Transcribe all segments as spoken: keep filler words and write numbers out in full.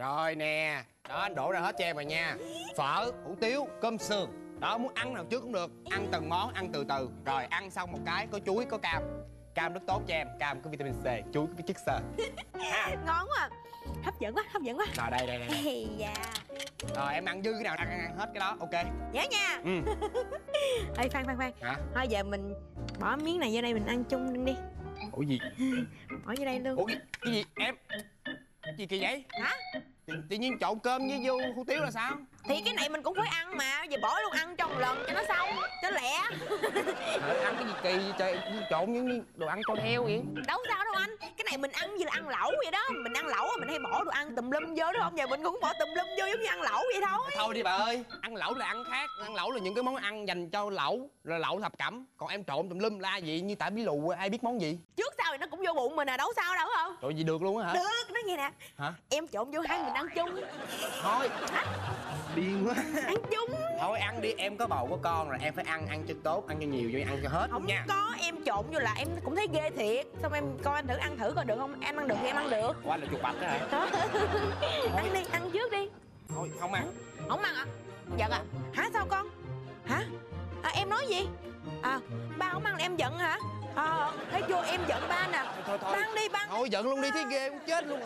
Rồi nè, đó anh đổ ra hết cho em rồi nha. Phở, hủ tiếu, cơm sườn. Đó, muốn ăn nào trước cũng được. Ăn từng món, ăn từ từ. Rồi ăn xong một cái, có chuối, có cam. Cam rất tốt cho em, cam có vitamin C, chuối có chất xơ. Ha. Ngon quá. Hấp dẫn quá, hấp dẫn quá. Rồi đây, đây, đây, đây. Hey, dạ. Rồi em ăn dư cái nào, ăn, ăn, ăn hết cái đó, ok. Nhớ nha. Ừ. Ê, khoan, khoan, khoan. Hả? Thôi giờ mình bỏ miếng này vô đây mình ăn chung đi. Ủa gì? Bỏ vô đây luôn. Ủa cái, cái gì em? Cái gì kỳ vậy? Hả? Tự, tự nhiên trộn cơm với vô hủ tiếu là sao? Thì cái này mình cũng phải ăn mà. Giờ bỏ luôn ăn trong một lần cho nó xong, cho lẹ. Trời, ăn cái gì kỳ vậy trời, trộn những đồ ăn con heo vậy? Đâu sao đâu anh. Cái này mình ăn như là ăn lẩu vậy đó. Mình ăn lẩu mình hay bỏ đồ ăn tùm lum vô đúng không? Giờ mình cũng bỏ tùm lum vô giống như ăn lẩu vậy thôi. Thôi đi bà ơi, ăn lẩu là ăn khác. Ăn lẩu là những cái món ăn dành cho lẩu, là lẩu thập cẩm. Còn em trộn tùm lum la vậy như tại bí lù ai biết món gì. Trước sau thì nó cũng vô bụng mình à, đâu sao đâu không? Trời gì được luôn á hả? Được, nói nghe nè. Hả? Em trộn vô hai mình ăn chung. Thôi. Hả? Điên quá. Ăn chung. Thôi ăn đi, em có bầu có con rồi, em phải ăn, ăn cho tốt, ăn cho nhiều vô, ăn cho hết Không luôn nha. có, em trộn vô là em cũng thấy ghê thiệt. Xong em coi anh thử ăn thử coi được không? Em ăn được thì em ăn được. Quá là chuột bạch đó hả? Đó. Ăn đi, ăn trước đi. Thôi không ăn. Không ăn à? Giận à? Hả sao con? Hả? À, em nói gì? À, ba không ăn là em giận hả? Ờ, thấy chưa em giận ba nè. Thôi thôi. Ba ăn đi, ba ăn. Thôi giận luôn đi, thấy ghê cũng chết luôn.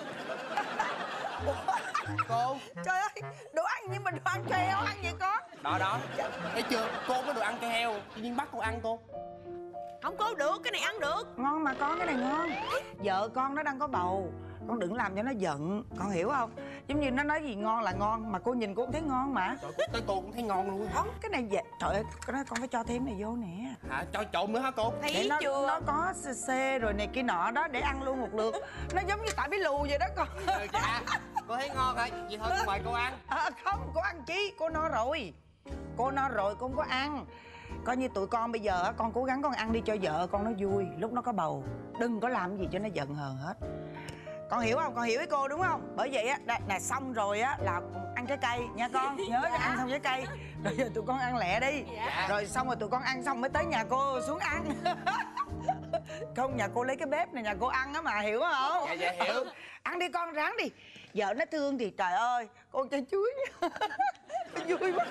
Cô. Trời ơi, đồ ăn nhưng mà đồ ăn cho heo ăn vậy con. Đó đó. Thấy chưa? Cô có đồ ăn cho heo, tự nhiên bắt cô ăn cô. Không có được, cái này ăn được. Ngon mà con, cái này ngon. Vợ con nó đang có bầu, con đừng làm cho nó giận, con hiểu không? Giống như nó nói gì ngon là ngon, mà cô nhìn cô cũng thấy ngon mà. Trời, tới cô cũng thấy ngon luôn. Không, cái này vậy. Trời ơi, cái đó con phải cho thêm này vô nè. Hả? Cho trộn nữa hả cô? Thấy Để nó, chưa? nó có c rồi này kia nọ đó, để ăn luôn một lượt. Nó giống như tại bí lù vậy đó con. Ừ, dạ. Cô thấy ngon hả? Vậy thôi cô mời cô ăn. À, không, cô ăn chi, cô no rồi. Cô no rồi, cô không có ăn. Coi như tụi con bây giờ con cố gắng con ăn đi cho vợ con nó vui. Lúc nó có bầu, đừng có làm gì cho nó giận hờn hết. Con hiểu không? Con hiểu với cô đúng không? Bởi vậy á, nè xong rồi á là ăn trái cây nha con. Nhớ dạ. Ăn xong trái cây. Rồi giờ tụi con ăn lẹ đi. Dạ. Rồi xong rồi tụi con ăn xong mới tới nhà cô xuống ăn. Không, nhà cô lấy cái bếp này nhà cô ăn á mà, hiểu không? Dạ dạ hiểu. Ăn đi con, ráng đi. Vợ nó thương thì trời ơi, con cho chuối. Vui quá.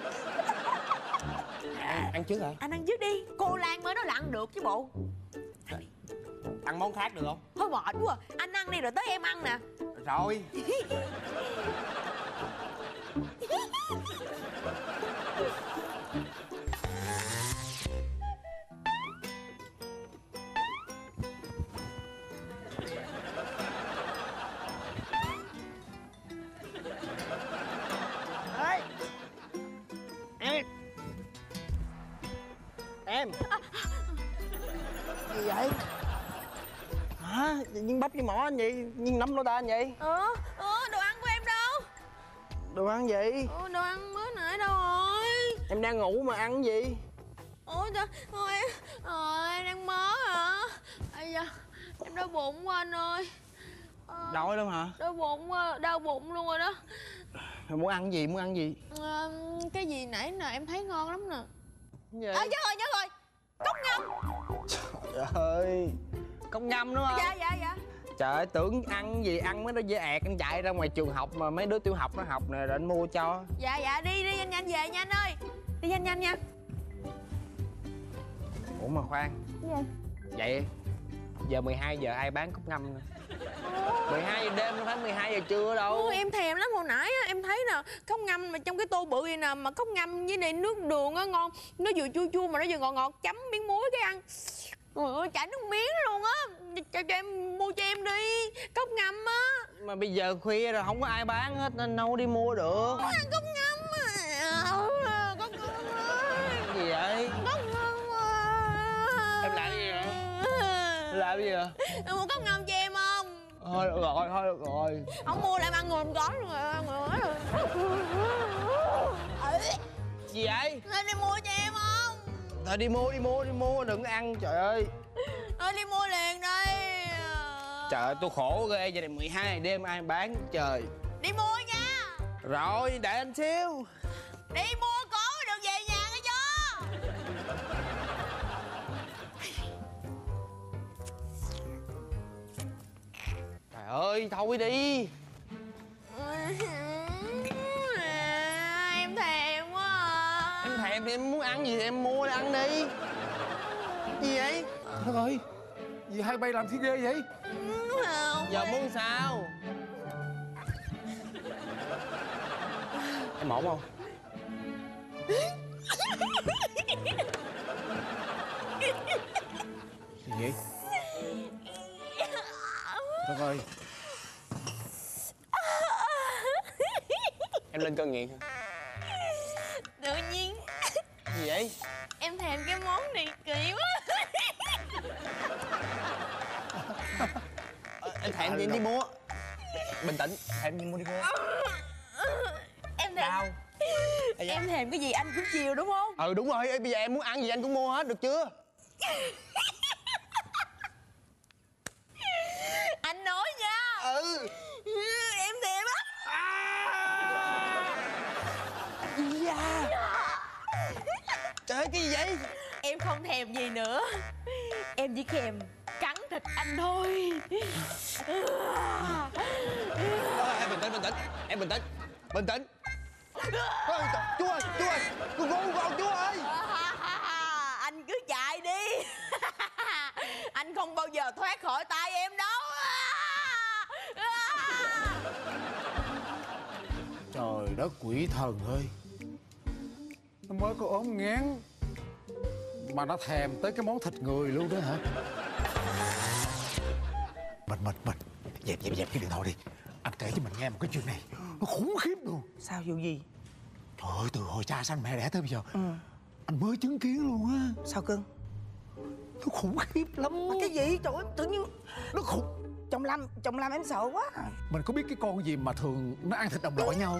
Ăn, ăn trước hả? Anh ăn trước đi. Cô Lan mới nói là ăn được chứ bộ. Ăn món khác được không? Thôi mệt quá. Anh ăn đi rồi tới em ăn nè. Rồi. Ê. Em. Em. Gì vậy? Hả? Nhưng bắp với mỏ anh vậy? Nhưng nắm lỗ ta anh vậy? Ờ, ờ, đồ ăn của em đâu? Đồ ăn gì? Ờ, đồ ăn mới nãy đâu rồi? Em đang ngủ mà ăn gì? Ủa trời, thôi em, ờ, em đang mớ hả? Ây da, em đau bụng quá anh ơi. Ờ, Đói lắm hả? đau bụng quá, đau bụng luôn rồi đó. Mày muốn ăn gì? Muốn ăn gì? Ờ, cái gì nãy nè em thấy ngon lắm nè. Gì? À, nhớ rồi, nhớ rồi. Cốc ngâm. Trời ơi. Cốc ngâm đúng không? Dạ, dạ, dạ. Trời ơi, tưởng ăn gì ăn mới nó dễ ẹt. Anh chạy ra ngoài trường học mà mấy đứa tiểu học nó học nè, rồi anh mua cho. Dạ, dạ, đi, đi nhanh nhanh về nha anh ơi. Đi nhanh nhanh nha. Ủa mà khoan. Cái gì? Vậy giờ mười hai giờ ai bán cốc ngâm nè? mười hai giờ đêm nó phải mười hai giờ trưa đâu. Ôi, em thèm lắm. Hồi nãy á, em thấy nè cốc ngâm mà trong cái tô bự vậy nè, mà cốc ngâm với này nước đường á ngon. Nó vừa chua chua mà nó vừa ngọt ngọt, chấm miếng muối cái ăn. Ôi ơi, chảy nước miếng luôn á. Cho, cho em mua cho em đi cốc ngâm á. Mà bây giờ khuya rồi không có ai bán hết nên đâu đi mua được. Muốn ăn cốc ngâm à. Cốc ngâm ơi. Cái gì vậy? Cốc ngâm à. Em làm gì vậy? Làm gì vậy? Em mua cốc ngâm cho em không? Thôi được rồi, thôi được rồi. Không mua là em ăn người không có luôn rồi. Ăn người rồi. Gì vậy? Lên đi mua cho em không? Thôi đi mua, đi mua, đi mua, đừng có ăn, trời ơi. Thôi đi mua liền đi. Trời ơi, tôi khổ ghê, giờ này mười hai giờ đêm ai bán, trời. Đi mua nha. Rồi, để anh xíu. Đi mua có được về nhà nghe chưa? Trời ơi, thôi đi. em em muốn ăn gì thì em mua ăn đi. Gì vậy? Trời ơi, gì hai bay làm thế ghê vậy? Không. Giờ muốn sao? Em ổn không? Gì vậy? Trời ơi, Em lên cơn nghiện hả? Tự nhiên Gì vậy? em thèm cái món này kỳ quá. Ờ, em thèm gì em đi mua. Bình tĩnh, thèm gì mua đi mua. Em thèm Đau. Em thèm cái gì anh cũng chiều đúng không? Ừ đúng rồi, bây giờ em muốn ăn gì anh cũng mua hết, được chưa? Anh nói nha. Ừ. Em thèm á. Dạ. Trời ơi, cái gì vậy? Em không thèm gì nữa. Em chỉ thèm cắn thịt anh thôi. Ờ, em bình tĩnh, bình tĩnh. Em bình tĩnh. Bình tĩnh. Ôi, trời, chú ơi, chú ơi. Con con con chú ơi. Anh cứ chạy đi. Anh không bao giờ thoát khỏi tay em đâu. trời đất quỷ thần ơi. Nó mới có ốm ngán mà nó thèm tới cái món thịt người luôn đó hả? Mình, mình, mình Dẹp, dẹp, dẹp cái điện thoại đi. Anh kể cho mình nghe một cái chuyện này. Nó khủng khiếp luôn. Sao vụ gì? Trời ơi, từ hồi cha sanh mẹ đẻ tới bây giờ, Ừ. anh mới chứng kiến luôn á. Sao cưng? Nó khủng khiếp lắm. Mà cái gì? Trời ơi, tự nhiên Nó khủng. chồng làm chồng làm em sợ quá. Mình có biết cái con gì mà thường nó ăn thịt đồng loại nhau?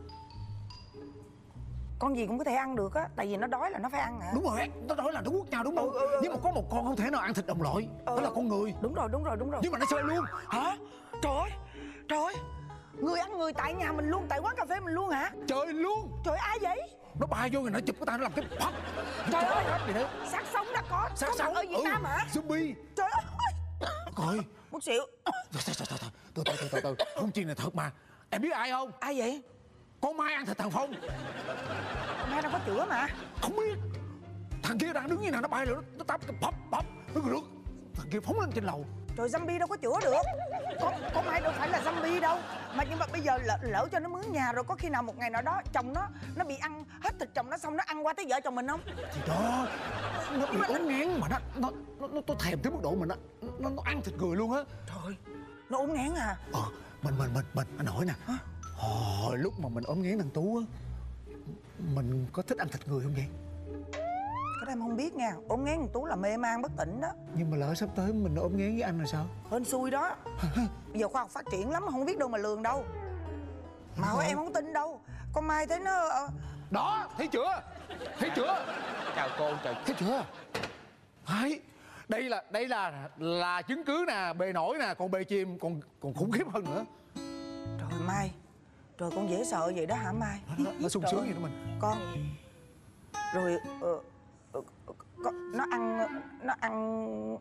Con gì cũng có thể ăn được á, tại vì nó đói là nó phải ăn hả? Đúng rồi, nó nói là nó quất nhau đúng không? Ừ, ừ, ừ. Nhưng mà có một con không thể nào ăn thịt đồng loại. Ừ. Đó là con người. Đúng rồi, đúng rồi, đúng rồi. Nhưng mà nó chơi luôn. Hả? Trời ơi, trời ơi, người ăn người tại nhà mình luôn, tại quán cà phê mình luôn hả? Chơi luôn. Trời, ai vậy? Nó bay vô rồi nó chụp cái tay nó làm cái pop. Trời ơi, vậy đó. xác sống đã có. Sát có sống mặt ở Việt ừ. Nam hả? Zombie. Trời ơi, Coi. muốn xỉu. Từ từ từ từ từ từ từ từ. Không chuyện này thật mà. Em biết ai không? Ai vậy? Con Mai ăn thịt thằng Phong. Mai đâu có chữa mà. Không biết. Thằng kia đang đứng như nào nó bay rồi nó, nó tắm cái pop pop. Nó rượt. Thằng kia phóng lên trên lầu. Trời, zombie đâu có chữa được. Con, con Mai đâu phải là zombie đâu. Mà nhưng mà bây giờ lỡ, lỡ cho nó mướn nhà rồi, có khi nào một ngày nào đó chồng nó nó bị ăn hết thịt chồng nó xong nó ăn qua tới vợ chồng mình không? Thì đó. Nó bị ốm ngán mà nó nó nó, nó, nó thèm tới mức độ mà nó, nó nó ăn thịt người luôn á. Trời, nó ốm ngán à? Ờ, mình mình mình mình anh hỏi nè. Hả? Hồi lúc mà mình ốm ngán thằng Tú á, mình có thích ăn thịt người không vậy? Cái đó em không biết nha. Ốm ngán thằng Tú là mê man bất tỉnh đó. Nhưng mà lỡ sắp tới mình ốm ngán với anh là sao? Hên xui đó. Bây giờ khoa học phát triển lắm, không biết đâu mà lường đâu. Mà hỏi em không tin đâu. Con Mai thấy nó ờ, Đó, thấy chưa? Thấy chưa? Chào cô, chào Thấy chưa? Đấy, đây là đây là là chứng cứ nè, bề nổi nè, còn bề chìm còn còn khủng khiếp hơn nữa. trời Mai, trời con dễ sợ vậy đó hả Mai? Nó, nó sung Trời sướng ơi, vậy đó mình. Con rồi ờ, ờ, con, nó ăn nó ăn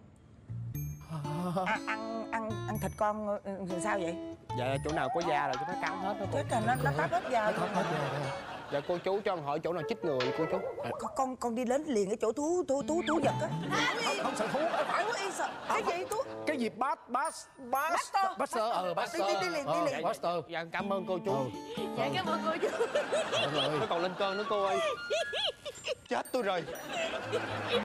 à, ăn ăn ăn thịt con ờ, sao vậy? Dạ chỗ nào có da là cho nó cắn hết đó cô. Chết rồi, nó nó táp hết da luôn. Hết rồi, rồi. Dạ cô chú cho con hỏi chỗ nào chích người cô chú. Con con con đi đến liền cái chỗ thú thú thú thú vật á. Không, không sợ thú. Phải quá y sợ. Cái gì Tú? Cái gì bát bát bát Buster. Buster ờ Buster. Đi, đi, đi liền, đi Ờ, liền. Buster. Dạ cảm ơn cô chú. Ừ. Dạ cảm ơn cô chú. Rồi. Nó còn lên cơn nữa cô ơi. Chết tôi rồi.